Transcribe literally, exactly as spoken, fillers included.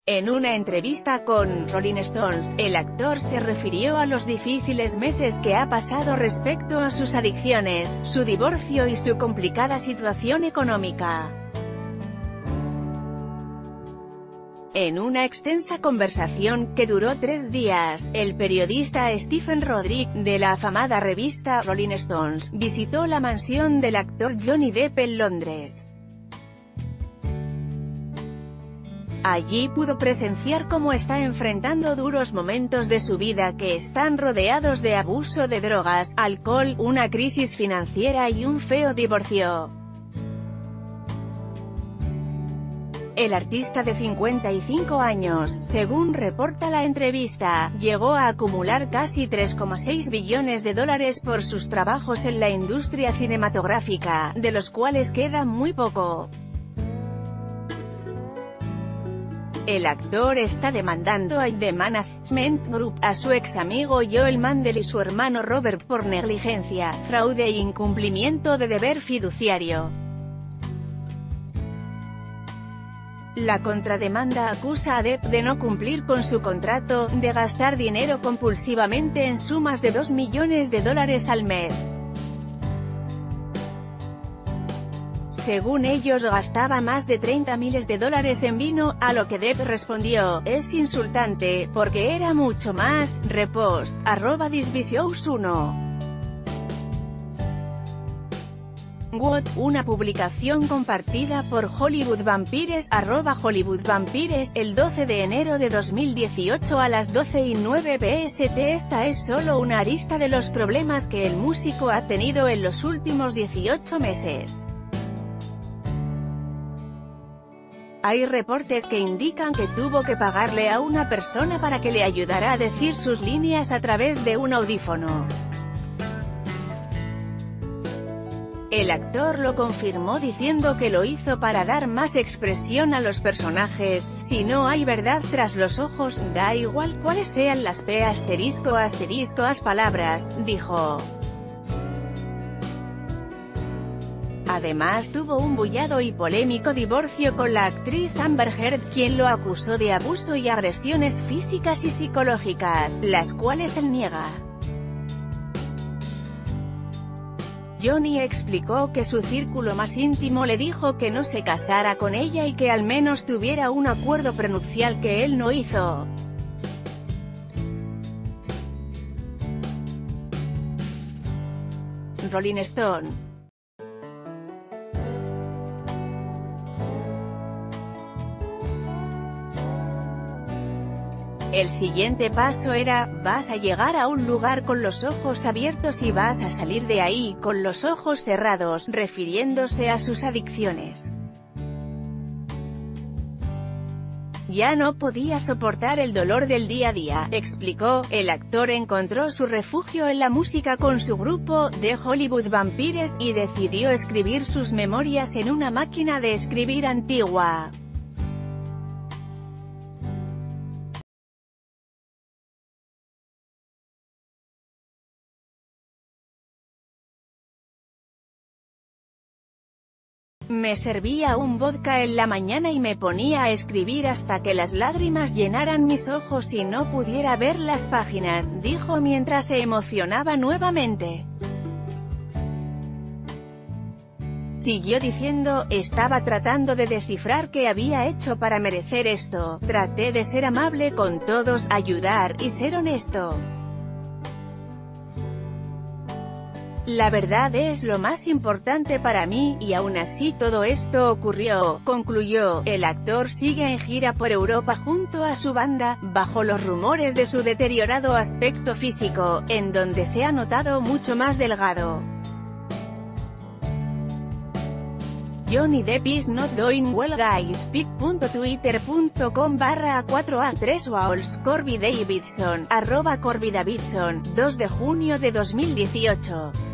En una entrevista con Rolling Stones, el actor se refirió a los difíciles meses que ha pasado respecto a sus adicciones, su divorcio y su complicada situación económica. En una extensa conversación, que duró tres días, el periodista Stephen Roderick, de la afamada revista Rolling Stones, visitó la mansión del actor Johnny Depp en Londres. Allí pudo presenciar cómo está enfrentando duros momentos de su vida que están rodeados de abuso de drogas, alcohol, una crisis financiera y un feo divorcio. El artista de cincuenta y cinco años, según reporta la entrevista, llegó a acumular casi tres coma seis billones de dólares por sus trabajos en la industria cinematográfica, de los cuales queda muy poco. El actor está demandando a The Management Group, a su ex amigo Joel Mandel y su hermano Robert por negligencia, fraude e incumplimiento de deber fiduciario. La contrademanda acusa a Depp de no cumplir con su contrato, de gastar dinero compulsivamente en sumas de dos millones de dólares al mes. Según ellos gastaba más de treinta miles de dólares en vino, a lo que Depp respondió: "Es insultante, porque era mucho más". Repost, arroba Disvisious uno. What, una publicación compartida por Hollywood Vampires, arroba Hollywood Vampires, el doce de enero de dos mil dieciocho a las doce y nueve p s t. Esta es solo una arista de los problemas que el músico ha tenido en los últimos dieciocho meses. Hay reportes que indican que tuvo que pagarle a una persona para que le ayudara a decir sus líneas a través de un audífono. El actor lo confirmó diciendo que lo hizo para dar más expresión a los personajes. "Si no hay verdad tras los ojos, da igual cuáles sean las p asterisco asterisco as palabras", dijo. Además tuvo un bullado y polémico divorcio con la actriz Amber Heard, quien lo acusó de abuso y agresiones físicas y psicológicas, las cuales él niega. Johnny explicó que su círculo más íntimo le dijo que no se casara con ella y que al menos tuviera un acuerdo prenupcial, que él no hizo. Rolling Stone. El siguiente paso era: vas a llegar a un lugar con los ojos abiertos y vas a salir de ahí con los ojos cerrados, refiriéndose a sus adicciones. Ya no podía soportar el dolor del día a día, explicó. El actor encontró su refugio en la música con su grupo, The Hollywood Vampires, y decidió escribir sus memorias en una máquina de escribir antigua. Me servía un vodka en la mañana y me ponía a escribir hasta que las lágrimas llenaran mis ojos y no pudiera ver las páginas, dijo mientras se emocionaba nuevamente. Siguió diciendo: estaba tratando de descifrar qué había hecho para merecer esto, traté de ser amable con todos, ayudar, y ser honesto. La verdad es lo más importante para mí, y aún así todo esto ocurrió, concluyó. El actor sigue en gira por Europa junto a su banda, bajo los rumores de su deteriorado aspecto físico, en donde se ha notado mucho más delgado. Johnny Depp is not doing well guys. pic punto twitter punto com barra a cuatro a tres Walls. Corby Davidson, arroba Corby Davidson, dos de junio de dos mil dieciocho.